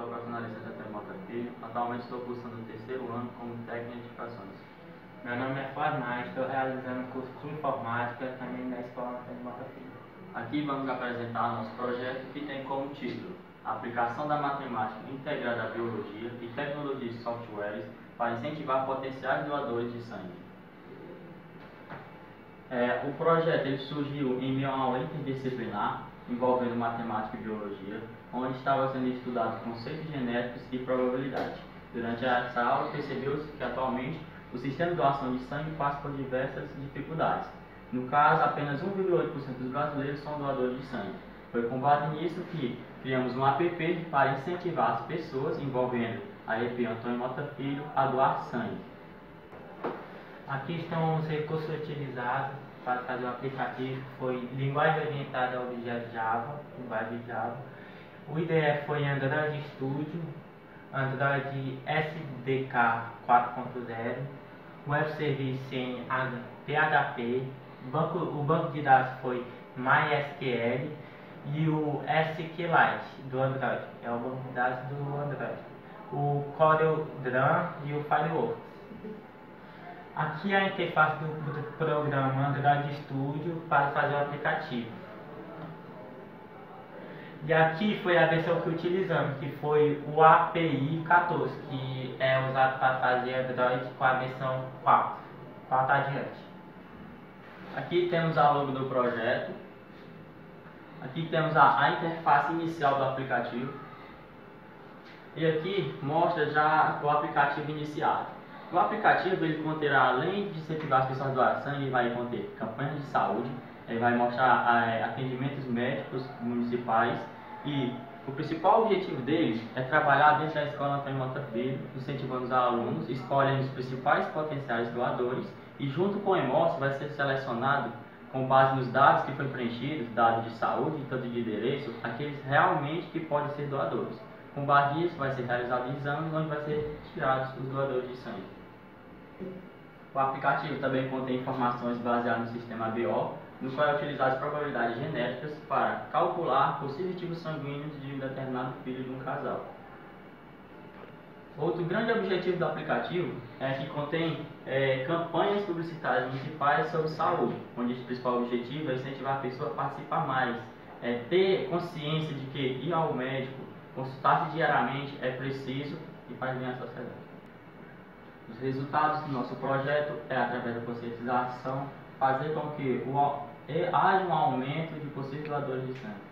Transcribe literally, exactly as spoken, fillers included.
sou a personalista Antônio Mota Filho. Atualmente estou cursando o terceiro ano como técnico de edificações. Meu nome é Fornaz, estou realizando o curso de informática também na Escola Antônio Mota Filho. Aqui vamos apresentar nosso projeto que tem como título a aplicação da matemática integrada à biologia e tecnologias de softwares para incentivar potenciais doadores de sangue. É, o projeto ele surgiu em meio a uma aula interdisciplinar envolvendo matemática e biologia, onde estava sendo estudados conceitos genéticos e probabilidade. Durante essa aula percebeu-se que atualmente o sistema de doação de sangue passa por diversas dificuldades. No caso, apenas um vírgula oito por cento dos brasileiros são doadores de sangue. Foi com base nisso que criamos um app para incentivar as pessoas envolvendo a E P Antônio Mota Filho a doar sangue. Aqui estão os recursos utilizados para fazer o aplicativo. Foi linguagem orientada a objeto Java, linguagem Java. O I D E foi Android Studio, Android S D K quatro ponto zero, Web Service em P H P, banco, o banco de dados foi MySQL e o SQLite do Android, é o banco de dados do Android, o CorelDRAW e o Fireworks. Aqui é a interface do programa Android Studio para fazer o aplicativo. E aqui foi a versão que utilizamos, que foi o A P I quatorze, que é usado para fazer Android com a versão quatro, quatro adiante. Aqui temos a logo do projeto. Aqui temos a, a interface inicial do aplicativo. E aqui mostra já o aplicativo iniciado. O aplicativo ele conterá, além de incentivar as pessoas a doar sangue, ele vai conter campanhas de saúde, ele vai mostrar é, atendimentos médicos municipais e o principal objetivo deles é trabalhar dentro da Escola Antônio Mota Filho, incentivando os alunos, escolhendo os principais potenciais doadores e junto com o EMOS vai ser selecionado com base nos dados que foi preenchidos, dados de saúde e tanto de endereço, aqueles realmente que podem ser doadores. Com base nisso vai ser realizado exames onde vai ser tirados os doadores de sangue. O aplicativo também contém informações baseadas no sistema A B O, no qual é utilizado as probabilidades genéticas para calcular possíveis tipos sanguíneos de um determinado filho de um casal. Outro grande objetivo do aplicativo é que contém é, campanhas publicitárias municipais sobre saúde, onde o principal objetivo é incentivar a pessoa a participar mais, é, ter consciência de que ir ao médico, consultar-se diariamente é preciso e faz bem à sociedade. Os resultados do nosso projeto é, através da conscientização, fazer com que o, haja um aumento de possíveis doadores de sangue.